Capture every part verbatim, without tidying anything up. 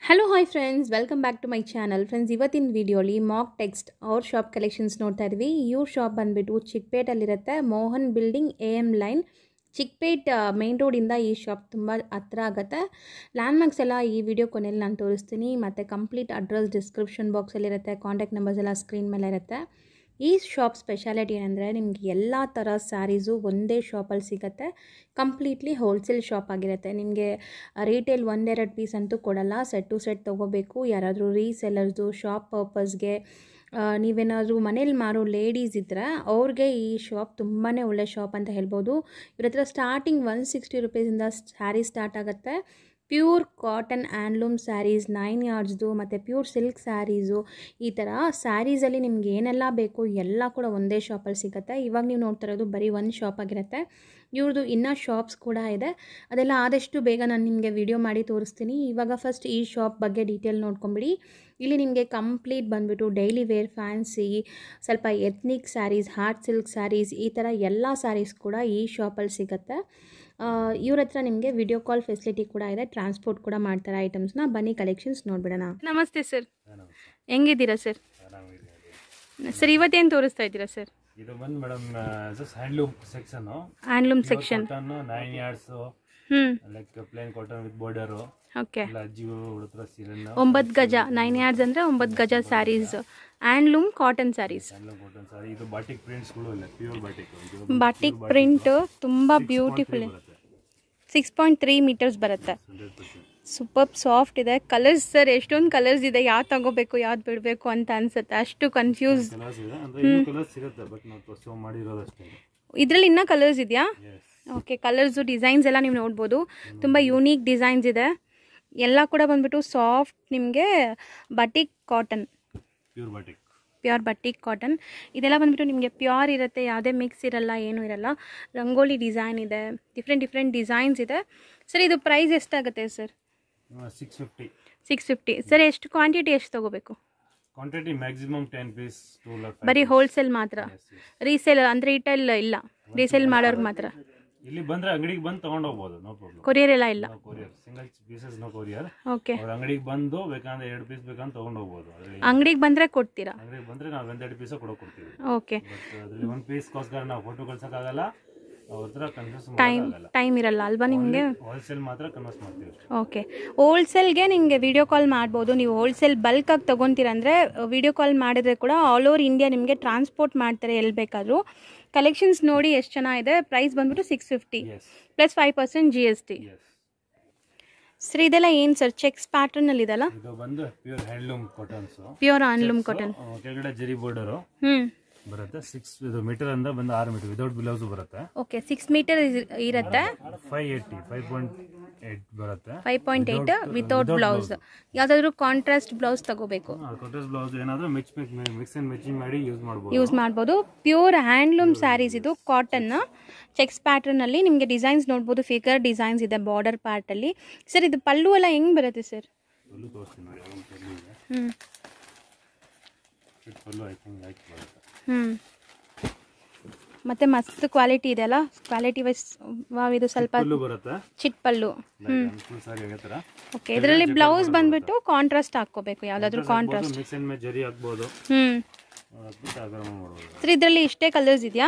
Hello, hi friends, welcome back to my channel. Friends, ಇವತ್ತಿನ ವಿಡಿಯೋಲಿ Mohak Tex ಅವ್ರ shop collections ನೋಡ್ತಾ ಇದ್ವಿ. ಇವ್ರ ಶಾಪ್ ಬಂದ್ಬಿಟ್ಟು ಚಿಕ್ಪೇಟ್ ಅಲ್ಲಿರುತ್ತೆ. Mohan building A M line Chickpet main ರೋಡಿಂದ ಈ ಶಾಪ್ ತುಂಬ ಹತ್ರ ಆಗುತ್ತೆ. ಲ್ಯಾಂಡ್ಮಾರ್ಕ್ಸ್ ಎಲ್ಲ ಈ ವಿಡಿಯೋ ಕೊನೆಯಲ್ಲಿ ನಾನು ತೋರಿಸ್ತೀನಿ. ಮತ್ತು ಕಂಪ್ಲೀಟ್ ಅಡ್ರೆಸ್ ಡಿಸ್ಕ್ರಿಪ್ಷನ್ ಬಾಕ್ಸಲ್ಲಿರುತ್ತೆ. ಕಾಂಟ್ಯಾಕ್ಟ್ ನಂಬರ್ಸ್ ಎಲ್ಲ ಸ್ಕ್ರೀನ್ ಮೇಲೆ ಇರುತ್ತೆ. ಈ ಶಾಪ್ ಸ್ಪೆಷಾಲಿಟಿ ಏನಂದರೆ ನಿಮಗೆ ಎಲ್ಲ ಥರ ಸ್ಯಾರೀಸು ಒಂದೇ ಶಾಪಲ್ಲಿ ಸಿಗುತ್ತೆ. ಕಂಪ್ಲೀಟ್ಲಿ ಹೋಲ್ಸೇಲ್ ಶಾಪ್ ಆಗಿರುತ್ತೆ. ನಿಮಗೆ ರಿಟೇಲ್ ಒಂದೆರಡು ಪೀಸ್ ಅಂತೂ ಕೊಡಲ್ಲ. ಸೆಟ್ ಟು ಸೆಟ್ ತೊಗೋಬೇಕು. ಯಾರಾದರೂ ರೀಸೆಲ್ಲರ್ಸು ಶಾಪ್ ಪರ್ಪಸ್ಗೆ ನೀವೇನಾದರೂ ಮನೇಲಿ ಮಾರೋ ಲೇಡೀಸ್ ಇದ್ದರೆ ಅವ್ರಿಗೆ ಈ ಶಾಪ್ ತುಂಬಾ ಒಳ್ಳೆ ಶಾಪ್ ಅಂತ ಹೇಳ್ಬೋದು. ಇವ್ರ ಹತ್ರ ಸ್ಟಾರ್ಟಿಂಗ್ ಒನ್ ಸಿಕ್ಸ್ಟಿ ರುಪೀಸಿಂದ ಸ್ಯಾರಿ ಸ್ಟಾರ್ಟ್ ಆಗುತ್ತೆ. Pure cotton handloom saris nine ಯಾರ್ಡ್ಸ್ದು ಮತ್ತು ಪ್ಯೂರ್ ಸಿಲ್ಕ್ ಸ್ಯಾರೀಸು ಈ ಥರ ಸ್ಯಾರೀಸಲ್ಲಿ ನಿಮ್ಗೆ ಏನೆಲ್ಲ ಬೇಕು ಎಲ್ಲ ಕೂಡ ಒಂದೇ ಶಾಪಲ್ಲಿ ಸಿಗುತ್ತೆ. ಇವಾಗ ನೀವು ನೋಡ್ತಾ ಇರೋದು ಬರೀ ಒಂದು ಶಾಪ್ ಆಗಿರುತ್ತೆ. ಇವ್ರದ್ದು ಇನ್ನೂ ಶಾಪ್ಸ್ ಕೂಡ ಇದೆ. ಅದೆಲ್ಲ ಆದಷ್ಟು ಬೇಗ ನಾನು ನಿಮಗೆ ವಿಡಿಯೋ ಮಾಡಿ ತೋರಿಸ್ತೀನಿ. ಇವಾಗ ಫಸ್ಟ್ ಈ ಶಾಪ್ ಬಗ್ಗೆ ಡೀಟೇಲ್ ನೋಡ್ಕೊಂಬಿಡಿ. ಇಲ್ಲಿ ನಿಮಗೆ ಕಂಪ್ಲೀಟ್ ಬಂದುಬಿಟ್ಟು ಡೈಲಿ ವೇರ್, ಫ್ಯಾನ್ಸಿ, ಸ್ವಲ್ಪ ethnic saris, art silk saris ಈ ಥರ ಎಲ್ಲ ಸ್ಯಾರೀಸ್ ಕೂಡ ಈ ಶಾಪಲ್ಲಿ ಸಿಗುತ್ತೆ. ಇವ್ರ ಹತ್ರ ನಿಮಗೆ ವಿಡಿಯೋ ಕಾಲ್ ಫೆಸಿಲಿಟಿ ಕೂಡ ಇದೆ. ಟ್ರಾನ್ಸ್ಪೋರ್ಟ್ ಕೂಡ ಮಾಡ್ತಾರೆ ಐಟಮ್ಸ್ನ. ಬನ್ನಿ ಕಲೆಕ್ಷನ್ಸ್ ನೋಡ್ಬಿಡೋಣ. ನಮಸ್ತೆ ಸರ್, ಹೆಂಗಿದ್ದೀರಾ ಸರ್? ಸರ್ ಇವತ್ತೇನು ತೋರಿಸ್ತಾ ಇದ್ದೀರಾ ಸರ್? ಇದು ಬಂದು madam handloom section. Handloom section nine yards like plain cotton with border. Okay, ಒಂಬತ್ತು ಗಜ ನೈನ್ ಯಾರ್ಡ್ಸ್ ಅಂದರೆ ಒಂಬತ್ತು ಗಜ ಸ್ಯಾರೀಸ್, ಹ್ಯಾಂಡ್ಲೂಮ್ ಕಾಟನ್ ಸ್ಯಾರೀಸ್. ಇದು ಬಾಟಿಕ್ ಪ್ರಿಂಟ್ಸ್ಗಳು ಇಲ್ಲ, ಪ್ಯೂರ್ ಬಾಟಿಕ್. ಬಾಟಿಕ್ ಪ್ರಿಂಟ್ ತುಂಬ beautiful. Six point three meters ಬರುತ್ತೆ. ಸೂಪರ್ ಸಾಫ್ಟ್ ಇದೆ. ಕಲರ್ಸ್ ಸರ್ ಎಷ್ಟೊಂದು ಕಲರ್ಸ್ ಇದೆ, ಯಾವ್ದು ತಗೋಬೇಕು ಯಾವ್ದು ಬಿಡಬೇಕು ಅಂತ ಅನ್ಸುತ್ತೆ. ಅಷ್ಟು ಕನ್ಫ್ಯೂಸ್. ಇದರಲ್ಲಿ ಇನ್ನೂ ಕಲರ್ಸ್ ಇದೆಯಾ? ಓಕೆ, ಕಲರ್ಸು ಡಿಸೈನ್ಸ್ ಎಲ್ಲ ನೀವು ನೋಡ್ಬೋದು. ತುಂಬ ಯೂನಿಕ್ ಡಿಸೈನ್ಸ್ ಇದೆ. ಎಲ್ಲ ಕೂಡ ಬಂದ್ಬಿಟ್ಟು ಸಾಫ್ಟ್ ನಿಮಗೆ batik cotton, pure batik pure batik cotton. ಇದೆಲ್ಲ ಬಂದ್ಬಿಟ್ಟು ನಿಮಗೆ ಪ್ಯೂರ್ ಇರುತ್ತೆ, ಯಾವುದೇ ಮಿಕ್ಸ್ ಇರಲ್ಲ, ಏನೂ ಇರಲ್ಲ. ರಂಗೋಲಿ ಡಿಸೈನ್ ಇದೆ, ಡಿಫ್ರೆಂಟ್ ಡಿಫ್ರೆಂಟ್ ಡಿಸೈನ್ಸ್ ಇದೆ. ಸರ್ ಇದು ಪ್ರೈಸ್ ಎಷ್ಟಾಗುತ್ತೆ sir? Six fifty six fifty sir ಎಷ್ಟು ಕ್ವಾಂಟಿಟಿ ಎಷ್ಟು ತೊಗೋಬೇಕು? Quantity maximum ten piece. ಬರೀ ಹೋಲ್ಸೇಲ್ ಮಾತ್ರ, ರೀಸೇಲ್ ಅಂದರೆ ರಿಟೇಲ್ ಇಲ್ಲ, ರೀಸೇಲ್ ಮಾಡೋರ್ಗೆ ಮಾತ್ರ. ಇಲ್ಲಿ ಬಂದ್ರೆ ಅಂಗಡಿಗೆ ಬಂದು ತಗೊಂಡು ಹೋಗಬಹುದು, ನೋ ಪ್ರಾಬ್ಲಮ್. ಕೊರಿಯರ್ ಎಲ್ಲ ಇಲ್ಲ? Courier single pieces no courier. Okay, ಅವ್ರ ಅಂಗಡಿಗೆ ಬಂದು ಬೇಕಂದ್ರೆ ಎರಡು ಪೀಸ್ ಬೇಕಂತ ತಗೊಂಡು ಹೋಗಬಹುದು. ಅಂಗಡಿಗೆ ಬಂದ್ರೆ ಕೊಡ್ತೀರಾ? ಅಂಗಡಿಗೆ ಬಂದ್ರೆ ನಾವು ಒಂದೆರಡು ಪೀಸ್ ಕೊಡೋ ಕೊಡ್ತೀವಿ. ಓಕೆ, ಬಟ್ ಅದರಲ್ಲಿ ಒಂದು ಪೀಸ್ಗೋಸ್ಕರ ನಾವು ಫೋಟೋ ಕಳ್ಸಕ್ ಆಗಲ್ಲ, ಅವ್ರ ಹತ್ರ ಕನ್ಫ್ಯೂಸ್ ಟೈಮ್ ಟೈಮ್ ಇರಲ್ಲ ಅಲ್ವಾ ನಿಮಗೆ? ಹೋಲ್ಸೇಲ್ ಮಾತ್ರ ಕನ್ವರ್ಸ್ ಮಾಡ್ತೀವಿ. ಓಕೆ, ಹೋಲ್ಸೇಲ್ಗೆ ನಿಮಗೆ ವಿಡಿಯೋ ಕಾಲ್ ಮಾಡ್ಬೋದು. ನೀವು ಹೋಲ್ಸೇಲ್ ಬಲ್ಕಾಗಿ ತೊಗೊತೀರಂದರೆ ವಿಡಿಯೋ ಕಾಲ್ ಮಾಡಿದ್ರೆ ಕೂಡ ಆಲ್ ಓವರ್ ಇಂಡಿಯಾ ನಿಮಗೆ ಟ್ರಾನ್ಸ್ಪೋರ್ಟ್ ಮಾಡ್ತಾರೆ ಎಲ್ಲಿ ಬೇಕಾದರೂ. ಕಲೆಕ್ಷನ್ಸ್ ನೋಡಿ ಎಷ್ಟು ಚೆನ್ನಾಗಿದೆ. ಪ್ರೈಸ್ ಬಂದ್ಬಿಟ್ಟು six fifty plus five percent G S T. Sir ಇದೆಲ್ಲ ಏನು ಸರ್? ಚೆಕ್ಸ್ ಪ್ಯಾಟರ್ನ್ ಅಲ್ಲಿ ಇದೆಲ್ಲ? ಇದು ಬಂದು pure handloom cottons, pure handloom cotton. ಕೆಳಗಡೆ ಜರಿ ಬಾರ್ಡರ್ ಹ್ಮ್ ಬರುತ್ತೆ. ಸಿಕ್ಸ್ ಇದು ಮೀಟರ್ ಅಂದ್ರೆ ಬಂದು ಆರು ಮೀಟರ್ ವಿದೌಟ್ ಬ್ಲೌಸ್ ಬರುತ್ತೆ. ಓಕೆ, ಸಿಕ್ಸ್ ಮೀಟರ್ ಇರುತ್ತೆ. Five eighty five point eight ಬರುತ್ತೆ. Five point eight without blouse. ಯಾವ್ದಾದ್ರು ಕಾಂಟ್ರಾಸ್ಟ್ ಬ್ಲೌಸ್ ತಗೋಬೇಕು? ಕಾಂಟ್ರಾಸ್ಟ್ ಬ್ಲೌಸ್ ಏನಾದರೂ ಮಿಕ್ಸ್ ಮಿಕ್ಸ್ ಅಂಡ್ ಮ್ಯಾಚಿಂಗ್ ಮಾಡಿ ಯೂಸ್ ಮಾಡಬಹುದು ಯೂಸ್ ಮಾಡ್ಬೋದು. ಪ್ಯೂರ್ ಹ್ಯಾಂಡ್ಲೂಮ್ ಸ್ಯಾರೀಸ್ ಇದು, ಕಾಟನ್ ಚೆಕ್ಸ್ ಪ್ಯಾಟರ್ನ್ ಅಲ್ಲಿ. ನಿಮಗೆ ಡಿಸೈನ್ಸ್ ನೋಡ್ಬೋದು, ಫಿಗರ್ ಡಿಸೈನ್ಸ್ ಇದೆ ಬಾರ್ಡರ್ ಪಾರ್ಟ್ ಅಲ್ಲಿ. ಸರ್ ಇದು ಪಲ್ಲು ಎಲ್ಲ ಹೆಂಗ್ ಬರುತ್ತೆ ಸರ್? ಪಲ್ಲು ತೋರಿಸ್ತೀನಿ ನೋಡಿ. Hmm pallu I think like ಬರುತ್ತೆ. ಹ್ಮ್ ಮತ್ತೆ ಮಸ್ತ್ ಕ್ವಾಲಿಟಿ ಇದೆ ಅಲ್ಲ, ಕ್ವಾಲಿಟಿ ವೈಸ್. ವಾವ್, ಇದು ಸ್ವಲ್ಪ ಚಿಟ್ ಪಲ್ಲು. ಹ್ಮ್ ಓಕೆ, ಇದರಲ್ಲಿ ಬ್ಲೌಸ್ ಬಂದ್ಬಿಟ್ಟು ಕಾಂಟ್ರಾಸ್ಟ್ ಹಾಕೋಬೇಕು, ಯಾವ್ದಾದ್ರು ಕಾಂಟ್ರಾಸ್ಟ್. ಹ್ಮ್ ಸರ್ ಇದರಲ್ಲಿ ಇಷ್ಟೇ ಕಲರ್ಸ್ ಇದೆಯಾ?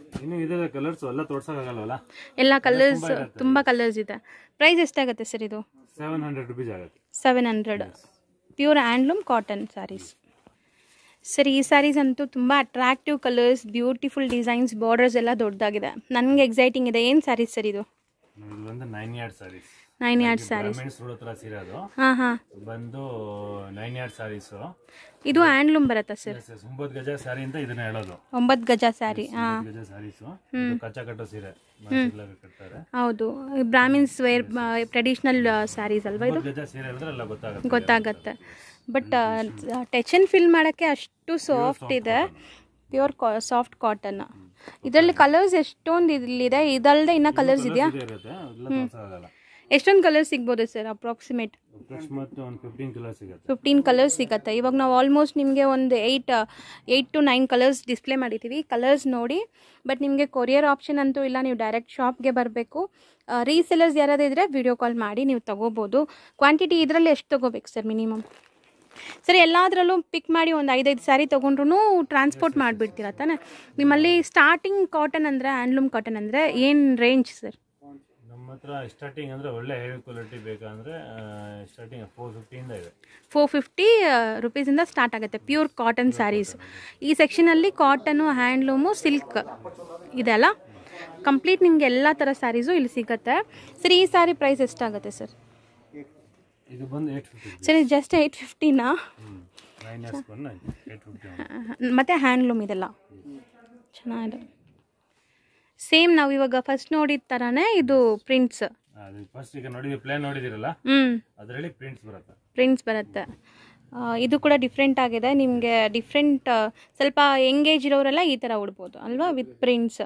ಎಲ್ಲ ಕಲರ್ಸ್, ತುಂಬಾ ಕಲರ್ಸ್ ಇದೆ. ಪ್ರೈಸ್ ಎಷ್ಟಾಗುತ್ತೆ ಸರ್ ಇದು? ಸೆವೆನ್ ಹಂಡ್ರೆಡ್ ರುಪೀಸ್ ಆಗುತ್ತೆ. Seven hundred pure handloom cotton saris. Sir ಈ ಸ್ಯಾರೀಸ್ ಅಂತೂ ತುಂಬ attractive colours, beautiful designs, borders ಎಲ್ಲ ದೊಡ್ಡದಾಗಿದೆ. ನನಗೆ ಎಕ್ಸೈಟಿಂಗ್ ಇದೆ. ಏನು ಸ್ಯಾರೀಸ್ ಸರ್ ಇದು? Nine yard saris. Nine yard saris. ಹಾಂ ಹಾಂ ಬಂದು ನೈನ್ ಯಾರ್ಡ್ ಸ್ಯಾರೀಸ್. ಇದು ಹ್ಯಾಂಡ್ಲೂಮ್ ಬರುತ್ತಾ ಸರ್? ಒಂಬತ್ತು ಗಜ ಸ್ಯಾರಿ ಅಂತ ಇದನ್ನ ಹೇಳೋದು. ಒಂಬತ್ತು ಗಜ ಸ್ಯಾರಿ. ಹಾಂ, ಗಜ ಸ್ಯಾರೀಸ್. ಕಚ್ಚಾ ಕಟ್ಟೋ ಸೀರೆ ಕಟ್ತಾರೆ. ಹೌದು, ಬ್ರಾಹ್ಮಿನ್ಸ್ ವೇರ್ ಟ್ರೆಡಿಷನಲ್ ಸ್ಯಾರೀಸ್ ಅಲ್ವಾ ಇದು? ಗಜ ಸೀರೆ ಅಂದ್ರೆ ಎಲ್ಲ ಗೊತ್ತಾಗುತ್ತೆ ಗೊತ್ತಾಗತ್ತೆ. ಬಟ್ ಟಚ್ ಅಂಡ್ ಫೀಲ್ ಮಾಡೋಕ್ಕೆ ಅಷ್ಟು ಸಾಫ್ಟ್ ಇದೆ. Pure soft cotton. ಇದರಲ್ಲಿ ಕಲರ್ಸ್ ಎಷ್ಟೊಂದು ಇಲ್ಲಿದೆ. ಇದಲ್ಲದೆ ಇನ್ನೂ ಕಲರ್ಸ್ ಇದೆಯಾ? ಎಷ್ಟೊಂದು ಕಲರ್ ಸಿಗ್ಬೋದು ಸರ್ ಅಪ್ರಾಕ್ಸಿಮೇಟ್? ಅಪ್ರಾಕ್ಸಿಮೇಟ್ ಒಂದು ಫಿಫ್ಟೀನ್ ಕಲರ್ಸ್ ಸಿಗುತ್ತೆ. ಫಿಫ್ಟೀನ್ ಕಲರ್ಸ್ ಸಿಗುತ್ತೆ. ಇವಾಗ ನಾವು ಆಲ್ಮೋಸ್ಟ್ ನಿಮಗೆ ಒಂದು eight eight to nine colours display ಮಾಡಿದ್ದೀವಿ. ಕಲರ್ಸ್ ನೋಡಿ. ಬಟ್ ನಿಮಗೆ ಕೊರಿಯರ್ ಆಪ್ಷನ್ ಅಂತೂ ಇಲ್ಲ, ನೀವು ಡೈರೆಕ್ಟ್ ಶಾಪ್ಗೆ ಬರಬೇಕು. ರೀಸೆಲರ್ಸ್ ಯಾರಾದರೂ ಇದ್ದರೆ ವಿಡಿಯೋ ಕಾಲ್ ಮಾಡಿ ನೀವು ತೊಗೋಬೋದು. ಕ್ವಾಂಟಿಟಿ ಇದರಲ್ಲಿ ಎಷ್ಟು ತೊಗೋಬೇಕು ಸರ್ ಮಿನಿಮಮ್? ಸರ್ ಎಲ್ಲದರಲ್ಲೂ ಪಿಕ್ ಮಾಡಿ ಒಂದು ಐದೈದು ಸ್ಯಾರಿ ತೊಗೊಂಡ್ರೂ ಟ್ರಾನ್ಸ್ಪೋರ್ಟ್ ಮಾಡಿಬಿಡ್ತೀರ ತಾನೆ? ನಿಮ್ಮಲ್ಲಿ ಸ್ಟಾರ್ಟಿಂಗ್ ಕಾಟನ್ ಅಂದರೆ ಹ್ಯಾಂಡ್ಲೂಮ್ ಕಾಟನ್ ಅಂದರೆ ಏನು ರೇಂಜ್ ಸರ್? ನಮ್ಮ ಹತ್ರ ಸ್ಟಾರ್ಟಿಂಗ್ ಅಂದರೆ ಒಳ್ಳೆ ಹೆವಿ ಕ್ವಾಲಿಟಿ ಬೇಕಂದರೆ ಸ್ಟಾರ್ಟಿಂಗ್ ಫೋರ್ ಫಿಫ್ಟಿಯಿಂದ ಇದೆ. ಫೋರ್ ಫಿಫ್ಟಿ ರುಪೀಸಿಂದ ಸ್ಟಾರ್ಟ್ ಆಗುತ್ತೆ ಪ್ಯೂರ್ ಕಾಟನ್ ಸ್ಯಾರೀಸ್. ಈ ಸೆಕ್ಷನಲ್ಲಿ ಕಾಟನು, ಹ್ಯಾಂಡ್ಲೂಮು, ಸಿಲ್ಕ್ ಇದೆ ಅಲ್ಲ, ಕಂಪ್ಲೀಟ್ ನಿಮಗೆ ಎಲ್ಲ ಥರ ಸ್ಯಾರೀಸು ಇಲ್ಲಿ ಸಿಗುತ್ತೆ. ಸರ್ ಈ ಸ್ಯಾರಿ ಪ್ರೈಸ್ ಎಷ್ಟಾಗುತ್ತೆ ಸರ್? ಇದು ಬಂದು ಏಟ್ ಫಿಫ್ಟಿ ಸರ್ ಇದು ಜಸ್ಟ್ ಏಯ್ಟ್ ಫಿಫ್ಟಿನಾ? ಮತ್ತು ಹ್ಯಾಂಡ್ಲೂಮ್ ಇದೆಲ್ಲ ಚೆನ್ನಾಗಿದೆ. ಸೇಮ್ ನಾವು ಇವಾಗ ಫಸ್ಟ್ ನೋಡಿದ ಥರನೇ ಇದು ಪ್ರಿಂಟ್ಸ್. ಫಸ್ಟ್ ಈಗ ನೋಡಿದ್ವಿ ಪ್ಲೇನ್ ನೋಡಿದಿರಲ್ಲ, ಹ್ಮ್ ಅದರಲ್ಲಿ ಪ್ರಿಂಟ್ಸ್ ಬರುತ್ತೆ. ಪ್ರಿಂಟ್ಸ್ ಬರುತ್ತೆ. ಇದು ಕೂಡ ಡಿಫ್ರೆಂಟ್ ಆಗಿದೆ. ನಿಮಗೆ ಡಿಫ್ರೆಂಟ್ ಸ್ವಲ್ಪ ಎಂಗೇಜ್ ಇರೋರೆಲ್ಲ ಈ ಥರ ಉಡ್ಬೋದು ಅಲ್ವಾ, ವಿತ್ ಪ್ರಿಂಟ್ಸ್.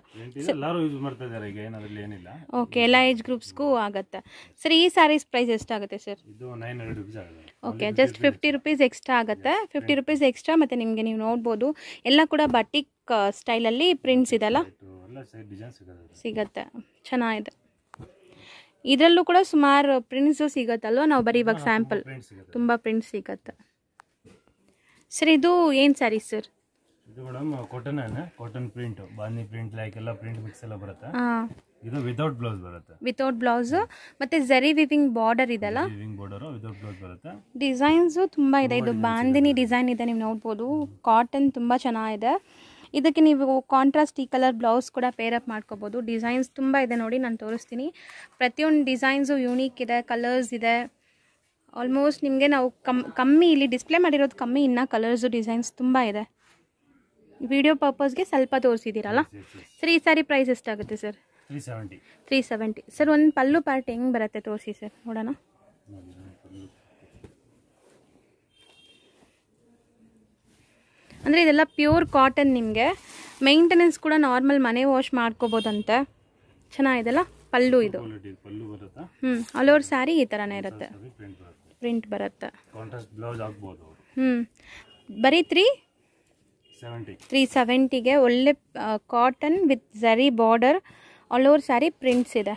ಓಕೆ, ಎಲ್ಲ ಏಜ್ ಗ್ರೂಪ್ಸ್ಗೂ ಆಗುತ್ತೆ. ಸರ್ ಈ ಸ್ಯಾರೀಸ್ ಪ್ರೈಸ್ ಎಷ್ಟಾಗುತ್ತೆ sir? Okay, just fifty rupees extra ಆಗುತ್ತೆ. Fifty rupees extra. ಮತ್ತು ನಿಮಗೆ ನೀವು ನೋಡ್ಬೋದು ಎಲ್ಲ ಕೂಡ ಬಟಿಕ್ ಸ್ಟೈಲಲ್ಲಿ ಪ್ರಿಂಟ್ಸ್ ಇದೆಲ್ಲ ಸಿಗತ್ತೆ. ಚೆನ್ನಾಗಿದೆ. ಇದರಲ್ಲೂ ಕೂಡ ಸುಮಾರು ಪ್ರಿಂಟ್ಸು ಸಿಗತ್ತಲ್ವ, ನಾವು ಬರೀ ಇವಾಗ ಸ್ಯಾಂಪಲ್ ತುಂಬ ಪ್ರಿಂಟ್ಸ್ ಸಿಗತ್ತೆ. ಸರ್ ಇದು ಏನು ಸ್ಯಾರಿ ಸರ್? ಇದು madam cotton cotton print, bandhi print like ಎಲ್ಲ ಪ್ರಿಂಟ್ ಮಿಕ್ಸ್ ಎಲ್ಲ ಬರುತ್ತೆ. ಇದು ವಿತೌಟ್ ಬ್ಲೌಸ್ ಬರುತ್ತೆ. ವಿತೌಟ್ ಬ್ಲೌಸ್ ಮತ್ತೆ ಜರಿ ವಿವಿಂಗ್ ಬಾರ್ಡರ್ ಇದೆಲ್ಲ, ವಿವಿಂಗ್ ಬಾರ್ಡರ್ ವಿತೌಟ್ ಬ್ಲೌಸ್ ಬರುತ್ತೆ. ಡಿಸೈನ್ಸು ತುಂಬ ಇದೆ. ಇದು ಬಾಂಧಿನಿ ಡಿಸೈನ್ ಇದೆ, ನೀವು ನೋಡ್ಬೋದು. ಕಾಟನ್ ತುಂಬ ಚೆನ್ನಾಗಿದೆ. ಇದಕ್ಕೆ ನೀವು ಕಾಂಟ್ರಾಸ್ಟ್ ಈ ಕಲರ್ ಬ್ಲೌಸ್ ಕೂಡ ಪೇರಪ್ ಮಾಡ್ಕೋಬೋದು. ಡಿಸೈನ್ಸ್ ತುಂಬ ಇದೆ ನೋಡಿ, ನಾನು ತೋರಿಸ್ತೀನಿ. ಪ್ರತಿಯೊಂದು ಡಿಸೈನ್ಸು ಯೂನಿಕ್ ಇದೆ, ಕಲರ್ಸ್ ಇದೆ. ಆಲ್ಮೋಸ್ಟ್ ನಿಮಗೆ ನಾವು ಕಮ್ ಕಮ್ಮಿ ಇಲ್ಲಿ ಡಿಸ್ಪ್ಲೇ ಮಾಡಿರೋದು ಕಮ್ಮಿ, ಇನ್ನು ಕಲರ್ಸು ಡಿಸೈನ್ಸ್ ತುಂಬ ಇದೆ. ವಿಡಿಯೋ ಪರ್ಪಸ್ಗೆ ಸ್ವಲ್ಪ ತೋರಿಸಿದ್ದೀರಲ್ಲ. ಸರ್ ಈ ಸ್ಯಾರಿ ಪ್ರೈಸ್ ಎಷ್ಟಾಗುತ್ತೆ sir? Three seventy three seventy sir ಒಂದು ಪಲ್ಲು ಪಾರ್ಟ್ ಹೆಂಗೆ ಬರುತ್ತೆ ತೋರಿಸಿ ಸರ್, ನೋಡೋಣ. ಅಂದರೆ ಇದೆಲ್ಲ ಪ್ಯೂರ್ ಕಾಟನ್. ನಿಮಗೆ ಮೇಂಟೆನೆನ್ಸ್ ಕೂಡ ನಾರ್ಮಲ್ ಮನೆ ವಾಶ್ ಮಾಡ್ಕೋಬೋದಂತೆ. ಚೆನ್ನಾಗಿದೆಲ್ಲ ಪಲ್ಲು. ಇದು ಹ್ಞೂ ಆಲ್ ಓವರ್ ಸ್ಯಾರಿ ಈ ಥರನೇ ಇರುತ್ತೆ, ಪ್ರಿಂಟ್ ಬರುತ್ತೆ. ಹ್ಞೂ ಬರೀ ತ್ರೀ ತ್ರೀ ಸೆವೆಂಟಿಗೆ ಒಳ್ಳೆ cotton with zari border, all over sari prints ಇದೆ.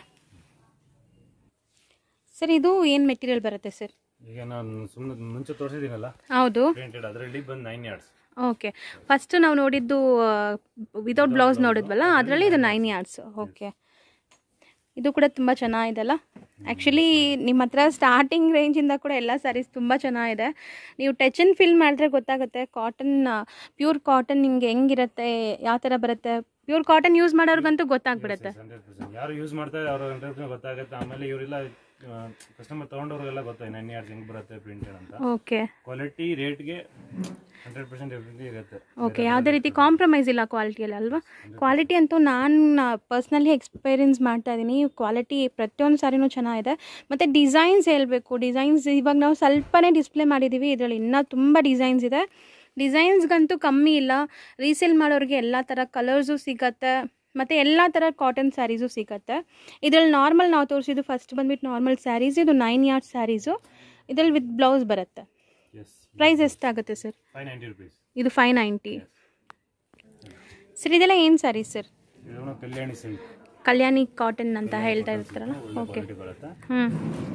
ಸರ್ ಇದು ಏನು ಮೆಟೀರಿಯಲ್ ಬರುತ್ತೆ ಸರ್? ಈಗ ನಾನು ಸುಮ್ಮನೆ ಮುಂಚೆ ತೋರಿಸಿದ್ದೀನಲ್ಲ, ಹೌದು, ಪ್ರಿಂಟೆಡ್ ಅದರಲ್ಲಿ ಬಂದು ನೈನ್ ಯಾರ್ಡ್ಸ್. ಓಕೆ, ಫಸ್ಟ್ ನಾವು ನೋಡಿದ್ದು ವಿತೌಟ್ ಬ್ಲೌಸ್ ನೋಡಿದ್ವಲ್ಲ, ಅದರಲ್ಲಿ ಇದು ನೈನ್ ಯಾರ್ಡ್ಸ್. ಓಕೆ, ಇದು ಕೂಡ ತುಂಬ ಚೆನ್ನಾಗಿದೆಲ್ಲ. ಆ್ಯಕ್ಚುಲಿ ನಿಮ್ಮ ಹತ್ರ ಸ್ಟಾರ್ಟಿಂಗ್ ರೇಂಜಿಂದ ಕೂಡ ಎಲ್ಲ ಸ್ಯಾರೀಸ್ ತುಂಬ ಚೆನ್ನಾಗಿದೆ. ನೀವು ಟಚ್ ಆ್ಯಂಡ್ ಫೀಲ್ ಮಾಡಿದ್ರೆ ಗೊತ್ತಾಗುತ್ತೆ. ಕಾಟನ್, ಪ್ಯೂರ್ ಕಾಟನ್ ನಿಮಗೆ ಹೆಂಗಿರುತ್ತೆ, ಯಾವ ಥರ ಬರುತ್ತೆ. ಪ್ಯೂರ್ ಕಾಟನ್ ಯೂಸ್ ಮಾಡೋರ್ಗಂತೂ ಗೊತ್ತಾಗ್ಬಿಡುತ್ತೆ. ಯಾರು ಯೂಸ್ ಮಾಡ್ತಾರೆ ಅವ್ರಿಗೆ ಗೊತ್ತಾಗುತ್ತೆ. ಆಮೇಲೆ ಇವರೆಲ್ಲ ಕಸ್ಟಮರ್ ತಗೊಂಡವ್ರಿಗೆಲ್ಲ ಗೊತ್ತಾಯ್ತು ನೈನ್ ಯಾರ್ಡ್ಸ್ ಹೆಂಗೆ ಬರುತ್ತೆ ಪ್ರಿಂಟೆಡ್ ಅಂತ. ಓಕೆ, ಕ್ವಾಲಿಟಿ ರೇಟ್ಗೆ ಹಂಡ್ರೆಡ್ ಪರ್ಸೆಂಟ್ ಎವ್ರಿಥಿಂಗ್ ಇರುತ್ತೆ. ಓಕೆ, ಯಾವುದೇ ರೀತಿ ಕಾಂಪ್ರಮೈಸ್ ಇಲ್ಲ ಕ್ವಾಲಿಟಿಯಲ್ಲಿ ಅಲ್ವಾ? ಕ್ವಾಲಿಟಿ ಅಂತೂ ನಾನು ಪರ್ಸ್ನಲಿ ಎಕ್ಸ್ಪೀರಿಯನ್ಸ್ ಮಾಡ್ತಾ ಇದ್ದೀನಿ. ಕ್ವಾಲಿಟಿ ಪ್ರತಿಯೊಂದು ಸಾರಿನೂ ಚೆನ್ನಾಗಿದೆ. ಮತ್ತು ಡಿಸೈನ್ಸ್ ಹೇಳಬೇಕು, ಡಿಸೈನ್ಸ್ ಇವಾಗ ನಾವು ಸ್ವಲ್ಪನೇ ಡಿಸ್ಪ್ಲೇ ಮಾಡಿದ್ದೀವಿ, ಇದರಲ್ಲಿ ಇನ್ನೂ ತುಂಬ ಡಿಸೈನ್ಸ್ ಇದೆ. ಡಿಸೈನ್ಸ್ಗಂತೂ ಕಮ್ಮಿ ಇಲ್ಲ. ರೀಸೇಲ್ ಮಾಡೋರಿಗೆ ಎಲ್ಲ ಥರ ಕಲರ್ಸು ಸಿಗತ್ತೆ, ಮತ್ತು ಎಲ್ಲ ಥರ ಕಾಟನ್ ಸ್ಯಾರೀಸು ಸಿಗುತ್ತೆ. ಇದರಲ್ಲಿ ನಾರ್ಮಲ್ ನಾವು ತೋರಿಸಿದ್ದು ಫಸ್ಟ್ ಬಂದುಬಿಟ್ಟು ನಾರ್ಮಲ್ ಸ್ಯಾರೀಸ್. ಇದು ನೈನ್ ಯಾರ್ಡ್ ಸ್ಯಾರೀಸು, ಇದರಲ್ಲಿ ವಿತ್ ಬ್ಲೌಸ್ ಬರುತ್ತೆ. ಪ್ರೈಸ್ ಎಷ್ಟಾಗುತ್ತೆ ಸರ್? ಇದು ಫೈವ್ ನೈಂಟಿ ಸರ್. ಇದೆಲ್ಲ ಏನು saris sir? Kalyani silk, Kalyani cotton ಅಂತ ಹೇಳ್ತಾ ಇರ್ತಾರಲ್ಲ. ಓಕೆ, ಹ್ಞೂ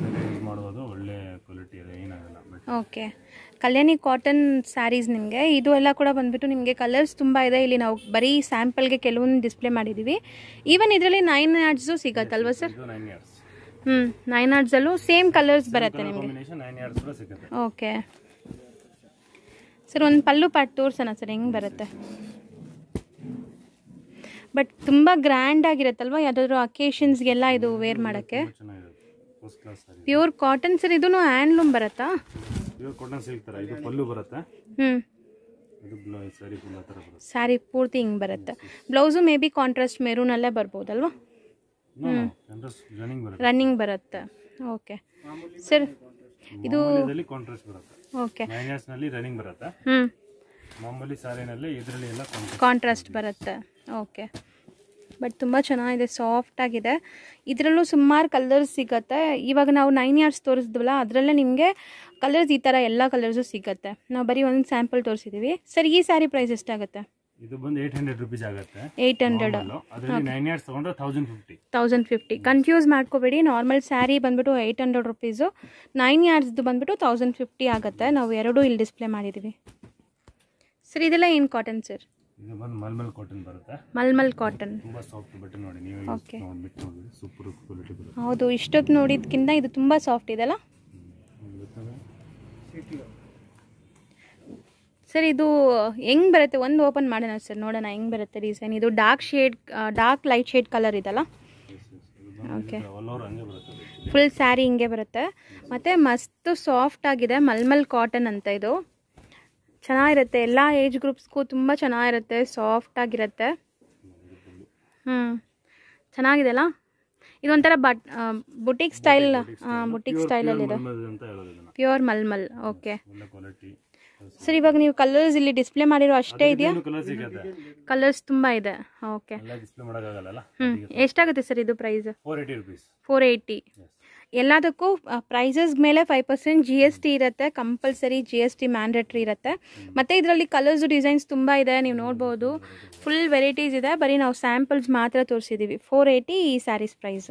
ಓಕೆ, ಕಲ್ಯಾಣಿ ಕಾಟನ್ ಸ್ಯಾರೀಸ್ ನಿಮಗೆ. ಇದು ಎಲ್ಲ ಕೂಡ ಬಂದುಬಿಟ್ಟು ನಿಮಗೆ ಕಲರ್ಸ್ ತುಂಬ ಇದೆ. ಇಲ್ಲಿ ನಾವು ಬರೀ ಸ್ಯಾಂಪಲ್ಗೆ ಕೆಲವೊಂದು ಡಿಸ್ಪ್ಲೇ ಮಾಡಿದ್ದೀವಿ. ಈವನ್ ಇದರಲ್ಲಿ ನೈನ್ ಯಾರ್ಡ್ಸು ಸಿಗತ್ತಲ್ವ ಸರ್? ಹ್ಞೂ ನೈನ್ ಯಾರ್ಡ್ಸಲ್ಲೂ ಸೇಮ್ ಕಲರ್ಸ್ ಬರುತ್ತೆ ನಿಮಗೆ. ಓಕೆ ಸರ್, ಒಂದು ಪಲ್ಲು ಪಾಟ್ ತೋರ್ಸೋಣ ಸರ್, ಹೆಂಗೆ ಬರುತ್ತೆ. ಬಟ್ ತುಂಬ ಗ್ರ್ಯಾಂಡ್ ಆಗಿರುತ್ತಲ್ವ, ಯಾವುದಾದ್ರೂ ಅಕೇಶನ್ಸ್ಗೆಲ್ಲ ಇದು ವೇರ್ ಮಾಡೋಕ್ಕೆ. Pure cotton sir. ಇದೂ ಹ್ಯಾಂಡ್ಲೂಮ್ ಬರುತ್ತಾ? ಹ್ಞೂ ಸ್ಯಾರಿ ಪೂರ್ತಿ ಹಿಂಗೆ ಬರುತ್ತೆ. ಬ್ಲೌಸು ಮೇ ಬಿ ಕಾಂಟ್ರಾಸ್ಟ್ ಮೆರೂನಲ್ಲೇ ಬರ್ಬೋದಲ್ವಾ? ಹ್ಞೂ ರನ್ನಿಂಗ್ ಬರುತ್ತೆ. ಓಕೆ ಸರ್, ಇದು ಓಕೆ ಹ್ಞೂ ಕಾಂಟ್ರಾಸ್ಟ್ ಬರುತ್ತೆ. ಓಕೆ ಬಟ್ ತುಂಬ ಚೆನ್ನಾಗಿದೆ, ಸಾಫ್ಟಾಗಿದೆ. ಇದರಲ್ಲೂ ಸುಮಾರು ಕಲರ್ಸ್ ಸಿಗುತ್ತೆ. ಇವಾಗ ನಾವು ನೈನ್ ಇಯರ್ಸ್ ತೋರಿಸಿದ್ವಲ್ಲ ಅದರಲ್ಲೇ ನಿಮಗೆ ಕಲರ್ಸ್ ಈ ಥರ ಎಲ್ಲ ಕಲರ್ಸು ಸಿಗುತ್ತೆ. ನಾವು ಬರೀ ಒಂದು ಸ್ಯಾಂಪಲ್ ತೋರಿಸಿದ್ದೀವಿ. ಸರ್ ಈ ಸ್ಯಾರಿ ಪ್ರೈಸ್ ಎಷ್ಟಾಗುತ್ತೆ? ಇದು ಬಂದು ಏಟ್ ಹಂಡ್ರೆಡ್ ರುಪೀಸ್ ಆಗುತ್ತೆ. ಏಯ್ಟ್ ಹಂಡ್ರೆಡ್ ಅದರಲ್ಲಿ ನೈನ್ ಇಯರ್ಸ್ ತಗೊಂಡ್ರೆ thousand fifty thousand fifty confuse ಮಾಡ್ಕೋಬೇಡಿ. ನಾರ್ಮಲ್ ಸ್ಯಾರಿ ಬಂದ್ಬಿಟ್ಟು ಏಯ್ಟ್ ಹಂಡ್ರೆಡ್ ರುಪೀಸು, ನೈನ್ ಇಯರ್ಸ್ದು ಬಂದ್ಬಿಟ್ಟು ತೌಸಂಡ್ ಫಿಫ್ಟಿ ಆಗುತ್ತೆ. ನಾವು ಎರಡೂ ಇಲ್ಲಿ ಡಿಸ್ಪ್ಲೇ ಮಾಡಿದ್ದೀವಿ. ಸರ್ ಇದೆಲ್ಲ ಏನು ಕಾಟನ್ ಸರ್? ಇದು ಬಂದು ಮಲ್ಮಲ್ ಕಾಟನ್ ಬರುತ್ತೆ. ಮಲ್ಮಲ್ ಕಾಟನ್ ತುಂಬಾ ಸಾಫ್ಟ್ ಬಟ್ಟೆ ನೋಡಿ, ನೀವು ಓಕೆ ನೋಡ್ಬಿಟ್ಟು ನೋಡಿ ಸೂಪರ್ ಕ್ವಾಲಿಟಿ ಬರುತ್ತೆ. ಹೌದು, ಇಷ್ಟೊತ್ತು ನೋಡಿದ್ಕಿಂತ ಇದು ತುಂಬ ಸಾಫ್ಟ್ ಇದೆಲ್ಲ ಸರ್. ಇದು ಹೆಂಗೆ ಬರುತ್ತೆ ಒಂದು ಓಪನ್ ಮಾಡೋಣ ಸರ್, ನೋಡೋಣ ಹೆಂಗೆ ಬರುತ್ತೆ ಡಿಸೈನ್. ಇದು dark shade, dark light shade colour ಇದೆಲ್ಲ. ಓಕೆ, ಫುಲ್ ಸ್ಯಾರಿ ಹಿಂಗೆ ಬರುತ್ತೆ. ಮತ್ತು ಮಸ್ತು ಸಾಫ್ಟ್ ಆಗಿದೆ, ಮಲ್ಮಲ್ ಕಾಟನ್ ಅಂತ. ಇದು ಚೆನ್ನಾಗಿರುತ್ತೆ, ಎಲ್ಲ ಏಜ್ ಗ್ರೂಪ್ಸ್ಗೂ ತುಂಬ ಚೆನ್ನಾಗಿರುತ್ತೆ, ಸಾಫ್ಟ್ ಆಗಿರುತ್ತೆ. ಹ್ಞೂ ಚೆನ್ನಾಗಿದೆ ಅಲ್ಲ. ಇದೊಂಥರ ಬಟ್ ಬುಟಿಕ್ ಸ್ಟೈಲ್, ಬುಟಿಕ್ ಸ್ಟೈಲಲ್ಲಿದೆ, ಪ್ಯೂರ್ ಮಲ್ಮಲ್. ಓಕೆ ಸರ್, ಇವಾಗ ನೀವು ಕಲರ್ಸ್ ಇಲ್ಲಿ ಡಿಸ್ಪ್ಲೇ ಮಾಡಿರೋ ಅಷ್ಟೇ ಇದೆಯಾ? ಕಲರ್ಸ್ ತುಂಬ ಇದೆ. ಓಕೆ, ಹ್ಞೂ ಎಷ್ಟಾಗುತ್ತೆ ಸರ್ ಇದು ಪ್ರೈಸ್? ಫೋರ್ ಏಯ್ಟಿ ಎಲ್ಲದಕ್ಕೂ ಪ್ರೈಸಸ್ ಮೇಲೆ five percent G S T ಇರುತ್ತೆ, compulsory G S T mandatory ಇರುತ್ತೆ. ಮತ್ತು ಇದರಲ್ಲಿ ಕಲರ್ಸ್ ಡಿಸೈನ್ಸ್ ತುಂಬ ಇದೆ, ನೀವು ನೋಡ್ಬೋದು. ಫುಲ್ ವೆರೈಟೀಸ್ ಇದೆ, ಬರೀ ನಾವು ಸ್ಯಾಂಪಲ್ಸ್ ಮಾತ್ರ ತೋರಿಸಿದ್ದೀವಿ. ಫೋರ್ ಏಯ್ಟಿ ಈ ಸ್ಯಾರೀಸ್ ಪ್ರೈಸ್.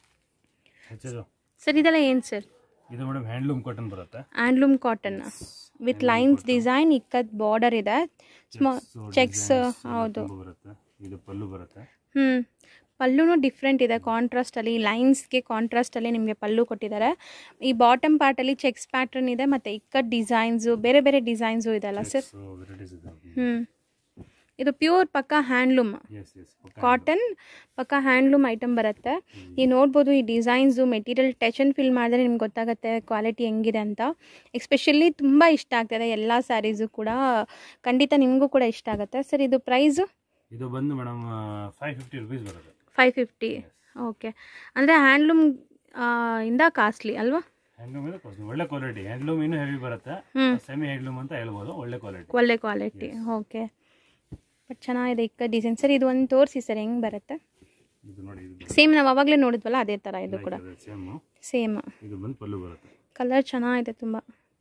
ಸರ್ ಇದೆಲ್ಲ ಏನು ಸರ್? ಇದು ಮೇಡಮ್ ಹ್ಯಾಂಡ್ಲೂಮ್ ಕಾಟನ್ ಬರುತ್ತೆ. Handloom cotton with lines design, ikat border ಇದೆ, ಸ್ಮಾಲ್ ಚೆಕ್ಸ್. ಹೌದು, ಇದು ಪಲ್ಲು ಬರುತ್ತೆ. ಹ್ಞೂ ಪಲ್ಲುನು ಡಿಫ್ರೆಂಟ್ ಇದೆ, ಕಾಂಟ್ರಾಸ್ಟಲ್ಲಿ ಲೈನ್ಸ್ಗೆ ಕಾಂಟ್ರಾಸ್ಟಲ್ಲಿ ನಿಮಗೆ ಪಲ್ಲು ಕೊಟ್ಟಿದ್ದಾರೆ. ಈ ಬಾಟಮ್ ಪಾರ್ಟಲ್ಲಿ ಚೆಕ್ಸ್ ಪ್ಯಾಟರ್ನ್ ಇದೆ, ಮತ್ತು ಇಕ್ಕಟ್ ಡಿಸೈನ್ಸು, ಬೇರೆ ಬೇರೆ ಡಿಸೈನ್ಸು ಇದೆ ಅಲ್ಲ ಸರ್? ಹ್ಞೂ ಇದು ಪ್ಯೂರ್ ಪಕ್ಕ ಹ್ಯಾಂಡ್ಲೂಮ್ ಕಾಟನ್, ಪಕ್ಕ ಹ್ಯಾಂಡ್ಲೂಮ್ ಐಟಮ್ ಬರುತ್ತೆ. ನೀವು ನೋಡ್ಬೋದು ಈ designs, material touch and feel ಮಾಡಿದ್ರೆ ನಿಮ್ಗೆ ಗೊತ್ತಾಗುತ್ತೆ ಕ್ವಾಲಿಟಿ ಹೆಂಗಿದೆ ಅಂತ. ಎಸ್ಪೆಷಲಿ ತುಂಬ ಇಷ್ಟ ಆಗ್ತದೆ ಎಲ್ಲ ಸ್ಯಾರೀಸು ಕೂಡ, ಖಂಡಿತ ನಿಮಗೂ ಕೂಡ ಇಷ್ಟ ಆಗುತ್ತೆ. ಸರ್ ಇದು ಪ್ರೈಸು? ಇದು ಬಂದು ಮೇಡಮ್ ಫೈವ್ ಫಿಫ್ಟಿ ರುಪೀಸ್ ಬರುತ್ತೆ. Five fifty okay. ಅಂದರೆ ಹ್ಯಾಂಡ್ಲೂಮ್ ಇಂದ ಕಾಸ್ಟ್ಲಿ ಅಲ್ವಾ? ಹ್ಯಾಂಡ್ಲೂಮ್ ಇಂದ ಕಾಸ್ಟ್ಲಿ, ಒಳ್ಳೆ ಕ್ವಾಲಿಟಿ. ಹ್ಯಾಂಡ್ಲೂಮ್ ಇನ್ನೂ ಹೆವಿ ಬರುತ್ತೆ, ಸೆಮಿ ಹ್ಯಾಂಡ್ಲೂಮ್ ಅಂತ ಹೇಳ್ಬೋದು. ಒಳ್ಳೆ ಕ್ವಾಲಿಟಿ, ಒಳ್ಳೆ ಕ್ವಾಲಿಟಿ. ಓಕೆ, ಬಟ್ ಚೆನ್ನಾಗಿದೆ ಇಕ್ಕ ಡಿಸೈನ್. ಸರ್ ಇದು ಒಂದು ತೋರಿಸಿ ಸರ್, ಹೆಂಗೆ ಬರುತ್ತೆ? ಸೇಮ್ ನಾವು ಅವಾಗಲೇ ನೋಡಿದ್ವಲ್ಲ ಅದೇ ಥರ ಇದು ಕೂಡ ಸೇಮ್. ಇದು ಬಂದು ಪಲ್ಲು ಬರುತ್ತೆ. ಕಲರ್ ಚೆನ್ನಾಗಿದೆ ತುಂಬ.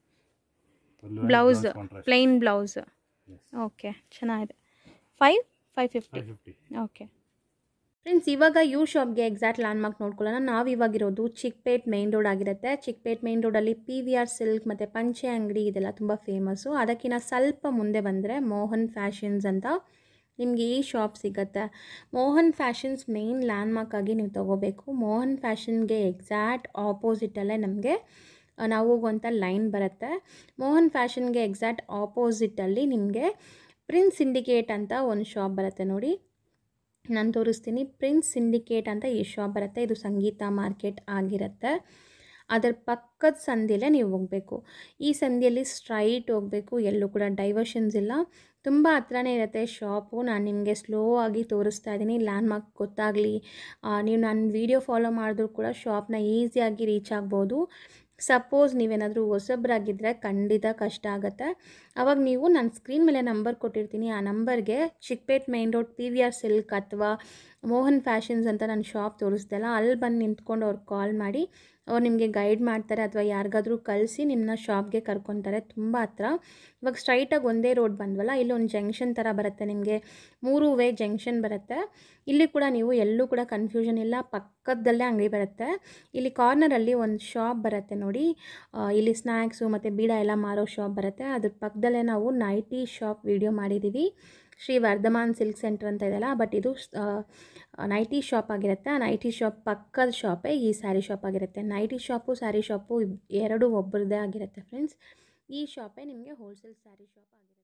Blouse plain blouse. ಓಕೆ ಚೆನ್ನಾಗಿದೆ. Five five fifty okay friends. ಇವಾಗ ಯು ಶಾಪ್ಗೆ ಎಕ್ಸಾಕ್ಟ್ ಲ್ಯಾಂಡ್ ಮಾರ್ಕ್ ನೋಡ್ಕೊಳ್ಳೋಣ. ನಾವು ಇವಾಗಿರೋದು ಚಿಕ್ಪೇಟ್ ಮೇನ್ ರೋಡ್ ಆಗಿರುತ್ತೆ. ಚಿಕ್ಪೇಟ್ ಮೇನ್ ರೋಡಲ್ಲಿ ಪಿ ವಿ ಆರ್ ಸಿಲ್ಕ್ ಮತ್ತು ಪಂಚೆ ಅಂಗಡಿ ಇದೆಲ್ಲ ತುಂಬ ಫೇಮಸ್ಸು. ಅದಕ್ಕಿಂತ ಸ್ವಲ್ಪ ಮುಂದೆ ಬಂದರೆ ಮೋಹನ್ ಫ್ಯಾಷನ್ಸ್ ಅಂತ ನಿಮಗೆ ಈ ಶಾಪ್ ಸಿಗುತ್ತೆ. Mohan fashions main landmark ಆಗಿ ನೀವು ತೊಗೋಬೇಕು. ಮೋಹನ್ ಫ್ಯಾಷನ್ಗೆ ಎಕ್ಸಾಕ್ಟ್ ಆಪೋಸಿಟಲ್ಲೇ ನಮಗೆ ನಾವು ಹೋಗುವಂಥ ಲೈನ್ ಬರುತ್ತೆ. ಮೋಹನ್ ಫ್ಯಾಷನ್ಗೆ ಎಕ್ಸಾಕ್ಟ್ ಆಪೋಸಿಟಲ್ಲಿ ನಿಮಗೆ ಪ್ರಿನ್ಸ್ ಸಿಂಡಿಕೇಟ್ ಅಂತ ಒಂದು ಶಾಪ್ ಬರುತ್ತೆ ನೋಡಿ, ನಾನು ತೋರಿಸ್ತೀನಿ. ಪ್ರಿನ್ಸ್ ಸಿಂಡಿಕೇಟ್ ಅಂತ ಈ ಶಾಪ್ ಬರುತ್ತೆ. ಇದು ಸಂಗೀತ ಮಾರ್ಕೆಟ್ ಆಗಿರುತ್ತೆ. ಅದರ ಪಕ್ಕದ ಸಂದಿಯಲ್ಲೇ ನೀವು ಹೋಗಬೇಕು. ಈ ಸಂದಿಯಲ್ಲಿ ಸ್ಟ್ರೈಟ್ ಹೋಗಬೇಕು, ಎಲ್ಲೂ ಕೂಡ ಡೈವರ್ಷನ್ಸ್ ಇಲ್ಲ. ತುಂಬ ಹತ್ರನೇ ಇರುತ್ತೆ ಶಾಪು. ನಾನು ನಿಮಗೆ ಸ್ಲೋ ಆಗಿ ತೋರಿಸ್ತಾ ಇದ್ದೀನಿ, ಲ್ಯಾಂಡ್ ಮಾರ್ಕ್ ಗೊತ್ತಾಗಲಿ. ನೀವು ನನ್ನ ವೀಡಿಯೋ ಫಾಲೋ ಮಾಡಿದ್ರೂ ಕೂಡ ಶಾಪ್ನ ಈಸಿಯಾಗಿ ರೀಚ್ ಆಗ್ಬೋದು. ಸಪೋಸ್ ನೀವೇನಾದರೂ ಹೊಸಬ್ರಾಗಿದ್ದರೆ ಖಂಡಿತ ಕಷ್ಟ ಆಗುತ್ತೆ. ಆವಾಗ ನೀವು ನಾನು ಸ್ಕ್ರೀನ್ ಮೇಲೆ ನಂಬರ್ ಕೊಟ್ಟಿರ್ತೀನಿ, ಆ ನಂಬರ್ಗೆ Chickpet main road P V R silk ಅಥವಾ ಮೋಹನ್ ಫ್ಯಾಷನ್ಸ್ ಅಂತ ನಾನು ಶಾಪ್ ತೋರಿಸ್ದಲ್ಲ, ಅಲ್ಲಿ ಬಂದು ನಿಂತ್ಕೊಂಡು ಅವ್ರಿಗೆ ಕಾಲ್ ಮಾಡಿ ಅವ್ರು ನಿಮಗೆ ಗೈಡ್ ಮಾಡ್ತಾರೆ, ಅಥವಾ ಯಾರಿಗಾದ್ರೂ ಕಳಿಸಿ ನಿಮ್ಮನ್ನ ಶಾಪ್ಗೆ ಕರ್ಕೊತಾರೆ. ತುಂಬ ಹತ್ರ. ಇವಾಗ ಸ್ಟ್ರೈಟಾಗಿ ಒಂದೇ ರೋಡ್ ಬಂದ್ವಲ್ಲ, ಇಲ್ಲೊಂದು ಜಂಕ್ಷನ್ ಥರ ಬರುತ್ತೆ, ನಿಮಗೆ ಮೂರು ವೇ ಜಂಕ್ಷನ್ ಬರುತ್ತೆ. ಇಲ್ಲಿ ಕೂಡ ನೀವು ಎಲ್ಲೂ ಕೂಡ ಕನ್ಫ್ಯೂಷನ್ ಇಲ್ಲ, ಪಕ್ಕದಲ್ಲೇ ಅಂಗಡಿ ಬರುತ್ತೆ. ಇಲ್ಲಿ ಕಾರ್ನರಲ್ಲಿ ಒಂದು ಶಾಪ್ ಬರುತ್ತೆ ನೋಡಿ, ಇಲ್ಲಿ ಸ್ನ್ಯಾಕ್ಸು ಮತ್ತು ಬೀಡ ಎಲ್ಲ ಮಾರೋ ಶಾಪ್ ಬರುತ್ತೆ. ಅದ್ರ ಪಕ್ಕದಲ್ಲೇ ನಾವು ನೈಟಿ ಶಾಪ್ ವಿಡಿಯೋ ಮಾಡಿದ್ದೀವಿ. ಶ್ರೀ ವರ್ಧಮಾನ್ ಸಿಲ್ಕ್ ಸೆಂಟರ್ ಅಂತ ಇದೆಯಲ್ಲ, ಬಟ್ ಇದು ನೈಟಿ ಶಾಪ್ ಆಗಿರುತ್ತೆ. ಆ ನೈಟಿ ಶಾಪ್ ಪಕ್ಕದ ಶಾಪೇ ಈ ಸ್ಯಾರಿ ಶಾಪ್ ಆಗಿರುತ್ತೆ. ನೈಟಿ ಶಾಪು ಸ್ಯಾರಿ ಶಾಪು ಎರಡು ಒಬ್ಬರದೇ ಆಗಿರುತ್ತೆ ಫ್ರೆಂಡ್ಸ್. ಈ ಶಾಪೇ ನಿಮಗೆ ಹೋಲ್ಸೇಲ್ ಸ್ಯಾರಿ ಶಾಪ್ ಆಗಿರುತ್ತೆ.